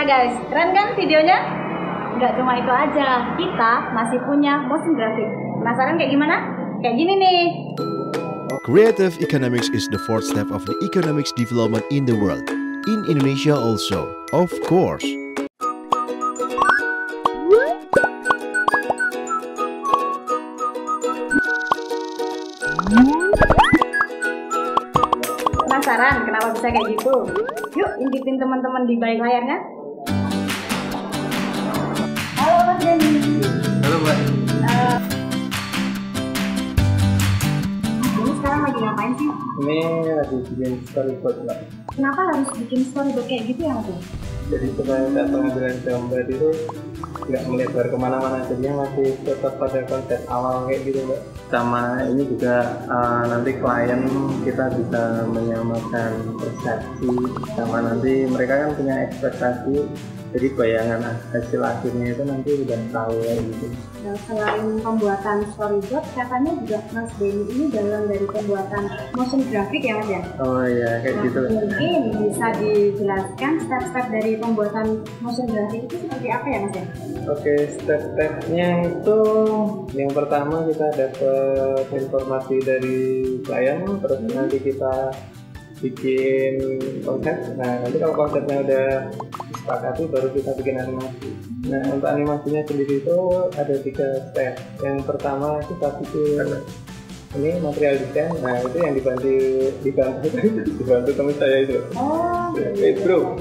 Gimana guys, keren kan videonya? Nggak cuma itu aja, kita masih punya motion graphic. Penasaran kayak gimana? Kayak gini nih. Creative economics is the fourth step of the economics development in the world. In Indonesia also, of course. Penasaran kenapa bisa kayak gitu? Yuk intipin teman-teman di balik layarnya. Halo Mas Denny. Halo Mbak. Ini sekarang lagi ngapain sih? Ini lagi bikin storyboard Mbak. Kenapa harus bikin storyboard kayak gitu ya Mas? Jadi supaya saat pengambilan gambar itu nggak melebar kemana-mana, jadinya masih tetap pada konsep awal kayak gitu Mbak. Sama ini juga nanti klien kita bisa menyamakan persepsi, sama nanti mereka kan punya ekspektasi, jadi bayangan hasil akhirnya itu nanti udah tahu ya gitu. Nah, selain pembuatan storyboard, katanya juga Mas Denny ini dalam dari pembuatan motion graphic ya Mas ya? Oh iya kayak gitu. Mungkin bisa dijelaskan step-step dari pembuatan motion graphic itu seperti apa ya Mas ya? Oke, step-stepnya itu yang pertama kita dapat informasi dari klien, terus nanti kita bikin konsep. Nah nanti kalau konsepnya udah disepakati baru kita bikin animasi. Nah untuk animasinya sendiri itu ada 3 step. Yang pertama kita bikin ini material desain. Nah itu yang dibantu teman saya itu. Oh, Bro.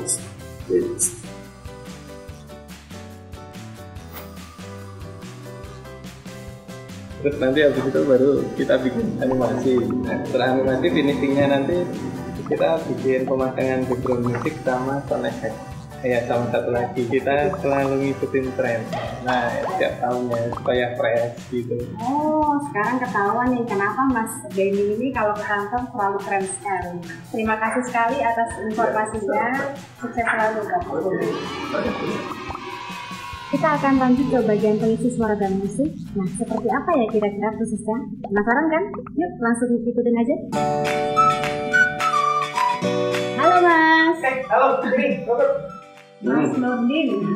Terus nanti habis itu baru kita bikin animasi. Nah, setelah animasi finishingnya nanti kita bikin pemasangan background musik sama sound effect. Ya sama satu lagi kita selalu ngikutin tren. Nah setiap tahunnya supaya fresh gitu. Oh, sekarang ketahuan nih kenapa Mas Denny ini kalau ke kantor selalu keren sekali. Terima kasih sekali atas informasinya. Sukses selalu Kak. Kita akan lanjut ke bagian pengisi suara dan musik. Nah, seperti apa ya kira-kira prosesnya? Penasaran kan? Yuk langsung ikutin aja. Halo Mas. Halo, ini. Mas Nurdin.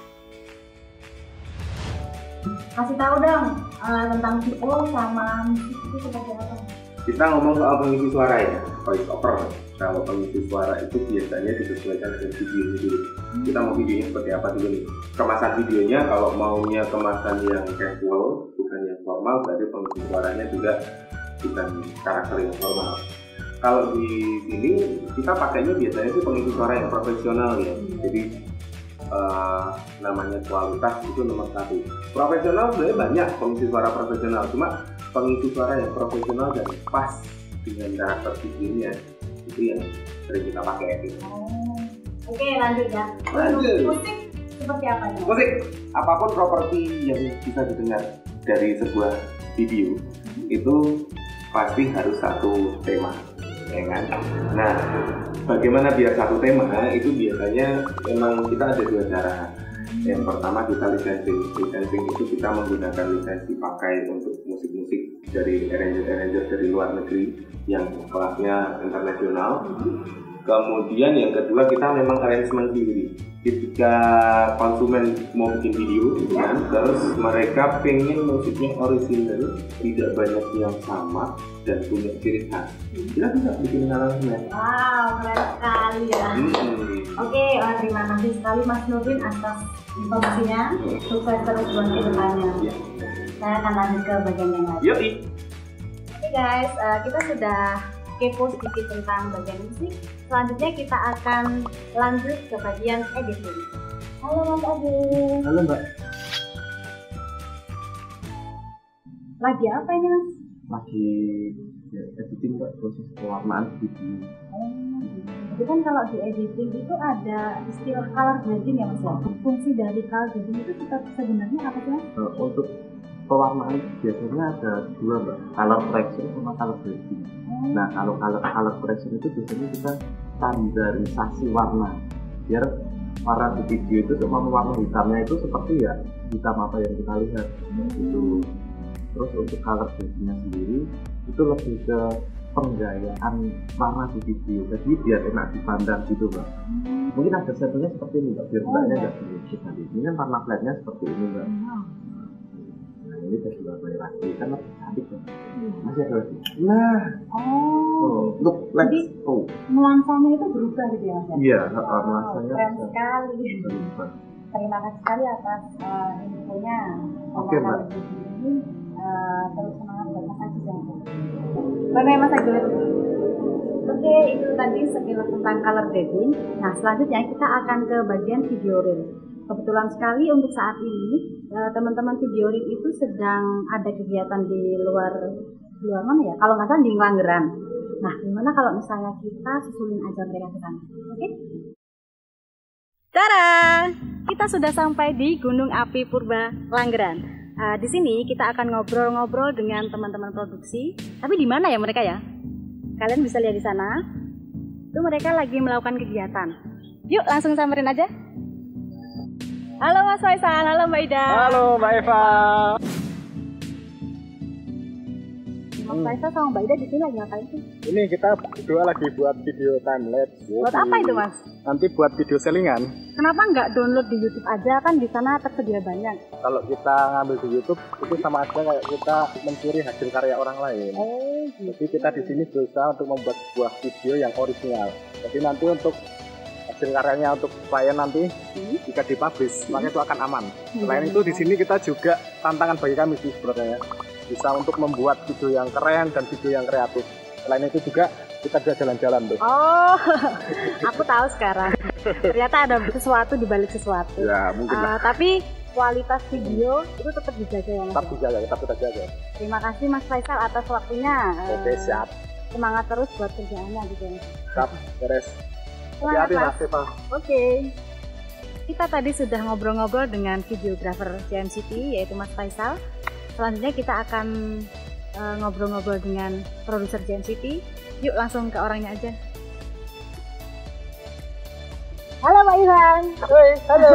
Kasih tahu dong tentang VO sama musik itu seperti apa? Kita ngomong soal pengisi suara ya, voice over. Kalau pengisi suara itu biasanya disesuaikan dengan videonya dulu. Kita mau videonya seperti apa dulu nih. Kemasan videonya kalau maunya kemasan yang casual, bukan yang formal, berarti pengisi suaranya juga bukan karakter yang formal. Kalau di sini kita pakainya biasanya itu pengisi suara yang profesional ya. Jadi namanya kualitas itu nomor 1. Profesional sebenarnya banyak pengisi suara profesional, cuma pengisi suara yang profesional dan pas dengan karakter videonya itu yang sering kita pakai. Oke, lanjut ya. Lanjut. Musik seperti apa ya? Musik, apapun properti yang bisa didengar dari sebuah video itu pasti harus satu tema, ya kan? Nah, bagaimana biar satu tema itu biasanya memang kita ada 2 cara. Yang pertama kita licensing itu kita menggunakan lisensi pakai untuk musik-musik dari arranger dari luar negeri yang kelasnya internasional. Kemudian yang kedua kita memang arrangement sendiri. Ketika konsumen mau bikin video, kan, terus mereka pengen musiknya original, tidak banyak yang sama dan punya ciri khas, kita bisa bikin arrangement. Wow, keren sekali ya. Oke, terima kasih sekali Mas Nurdin atas informasinya. Sukses terus buat kedepannya. Saya akan lanjut ke bagian yang lain. Yoi. Oke guys, kita sudah kepo sedikit tentang bagian musik. Selanjutnya kita akan lanjut ke bagian editing. Halo Mas Adi. Halo Mbak. Lagi apa ini Mas? Lagi editing Mbak, proses pewarnaan video. Jadi kan kalau di editing itu ada istilah color grading ya Mas ya. Fungsi dari color grading itu kita sebenarnya apa sih Mas? Untuk pewarnaan biasanya ada 2 Mbak, color correction sama color grading. Nah kalau color correction itu biasanya kita standarisasi warna biar warna di video itu cuma warna hitamnya itu seperti ya hitam apa yang kita lihat gitu. Terus untuk color gradingnya sendiri itu lebih ke penggayaan warna di video, jadi biar enak dipandang gitu Mbak. Mungkin ada settingnya seperti ini Mbak, biar mbaknya nggak berisik nanti. Ini kan warna flatnya seperti ini Mbak. Nah ini jadi warna lagi, kan lebih cantik Mbak. Masih ada lagi. Nah, look like nuansanya itu berubah gitu ya Mas? Iya, nuansanya keren sekali. berubah. Terima kasih sekali atas infonya. Oke, Mbak. Terus semangat buat Mas Agus ya. Bye Mas Agus. Oke, itu tadi sekilas tentang color grading. Nah, selanjutnya kita akan ke bagian video reel. Kebetulan sekali untuk saat ini teman-teman video reel itu sedang ada kegiatan di luar mana ya? Kalau nggak salah di Langgeran. Nah, gimana kalau misalnya kita susulin aja mereka ke sana? Oke? Tada! Kita sudah sampai di Gunung Api Purba Langgeran. Di sini kita akan ngobrol-ngobrol dengan teman-teman produksi. Tapi di mana ya mereka ya? Kalian bisa lihat di sana. Itu mereka lagi melakukan kegiatan. Yuk langsung samperin aja. Halo Mas Faisal, halo Mbak Ida. Halo Mbak Eva. Mas Faisal sama Mbak Ida di sini lagi ngapain sih? Ini kita berdua lagi buat video time lapse. Buat apa itu Mas? Nanti buat video selingan. Kenapa nggak download di YouTube aja, kan di sana tersedia banyak? Kalau kita ngambil di YouTube itu sama aja kayak kita mencuri hasil karya orang lain. Oh, gitu. Jadi kita di sini berusaha untuk membuat sebuah video yang original. Jadi nanti untuk hasil karyanya untuk klien nanti jika dipublish, maka itu akan aman. Selain itu di sini kita juga tantangan bagi kami sih sebenarnya, bisa untuk membuat video yang keren dan video yang kreatif. Selain itu juga kita bisa jalan-jalan tuh. Oh, aku tahu sekarang. Ternyata ada sesuatu di balik sesuatu. Ya mungkin lah. Tapi kualitas video itu tetap dijaga ya Mas? Tetap dijaga, tetap kita jaga. Terima kasih Mas Faisal atas waktunya. Oke, siap. Semangat terus buat kerjaannya gitu ya. Siap, beres. Semangat Hati-hati Mas. Mas Eva. Oke. Kita tadi sudah ngobrol-ngobrol dengan videografer JMCT yaitu Mas Faisal. Selanjutnya kita akan ngobrol-ngobrol dengan produser JMCT. Yuk langsung ke orangnya aja. Halo Pak Ivan. Hoi, halo.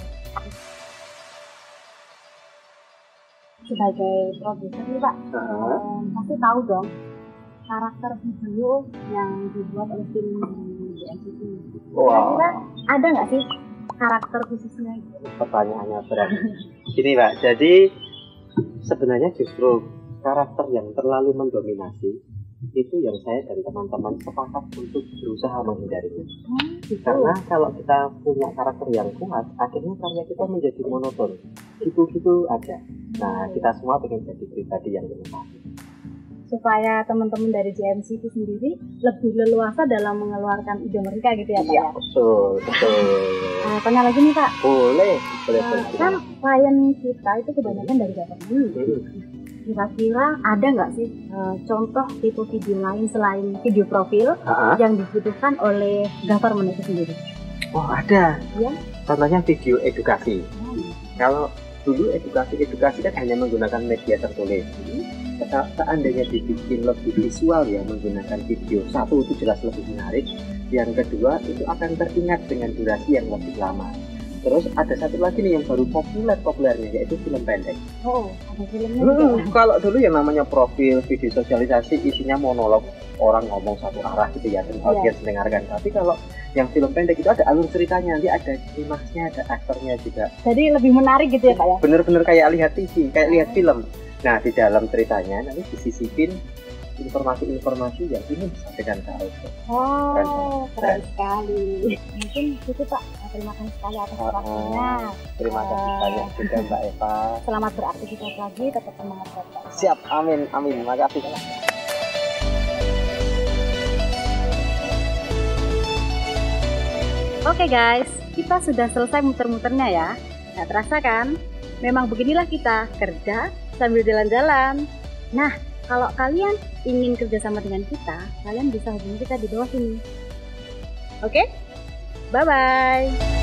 Sebagai produser nih Pak, pasti tahu dong karakter video yang dibuat oleh tim JMCT. Kira-kira ada nggak sih karakter khususnya? Pertanyaannya berat. Gini Pak, jadi sebenarnya justru karakter yang terlalu mendominasi itu yang saya dan teman-teman sepakat untuk berusaha menghindarinya. Karena kalau kita punya karakter yang kuat, akhirnya karya kita menjadi monoton, gitu-gitu aja. Nah, kita semua pengen jadi pribadi yang inovasi. Supaya teman-teman dari JMC itu sendiri lebih leluasa dalam mengeluarkan ide mereka gitu ya Pak? Iya, betul. Tanya lagi nih Pak. Boleh. Kan klien kita itu kebanyakan dari government. Kira-kira ada nggak sih contoh tipe video lain selain video profil yang dibutuhkan oleh government itu sendiri? Oh ada. Ya? Contohnya video edukasi. Kalau dulu edukasi kan hanya menggunakan media tertulis. Seandainya dibikin lebih visual ya, menggunakan video, satu itu jelas lebih menarik, yang kedua itu akan teringat dengan durasi yang lebih lama. Terus ada satu lagi nih yang baru populernya, yaitu film pendek. Oh, ada filmnya. Kalau dulu yang namanya profil video sosialisasi isinya monolog, orang ngomong satu arah gitu ya, dan audiens mendengarkan. Tapi kalau yang film pendek itu ada alur ceritanya, nanti ada klimaksnya, ada aktornya juga. Jadi lebih menarik gitu ya Pak ya? Bener-bener kayak lihat TV, kayak lihat film. Nah, di dalam ceritanya nanti disisipin informasi-informasi yang ingin disampaikan ke audiens. Oh, keren sekali. Mungkin itu Pak. Terima kasih sekali atas waktunya. Terima kasih banyak juga Mbak Eva. Selamat beraktivitas lagi, tetap semangat Pak. Siap, amin, amin. Makasih. Oke guys, kita sudah selesai muter-muternya ya. Nggak terasa kan? Memang beginilah kita kerja sambil jalan-jalan. Nah, kalau kalian ingin kerjasama dengan kita, kalian bisa hubungi kita di bawah sini. Oke? Bye-bye.